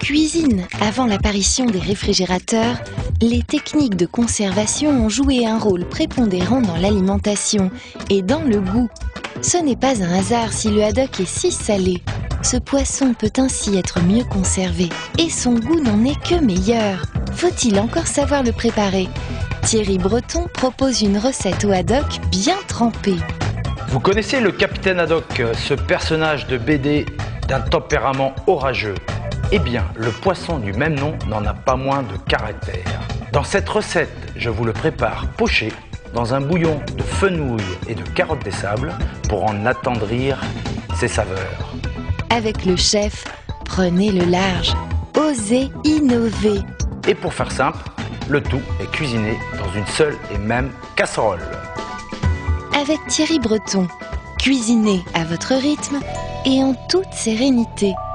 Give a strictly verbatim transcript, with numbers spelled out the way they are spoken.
cuisine, avant l'apparition des réfrigérateurs, les techniques de conservation ont joué un rôle prépondérant dans l'alimentation et dans le goût. Ce n'est pas un hasard si le haddock est si salé. Ce poisson peut ainsi être mieux conservé et son goût n'en est que meilleur. Faut-il encore savoir le préparer? Thierry Breton propose une recette au haddock bien trempé. Vous connaissez le capitaine Haddock, ce personnage de B D d'un tempérament orageux? Eh bien, le poisson du même nom n'en a pas moins de caractère. Dans cette recette, je vous le prépare poché dans un bouillon de fenouil et de carottes des sables pour en attendrir ses saveurs. Avec le chef, prenez le large, osez innover. Et pour faire simple, le tout est cuisiné dans une seule et même casserole. Avec Thierry Breton, cuisinez à votre rythme et en toute sérénité.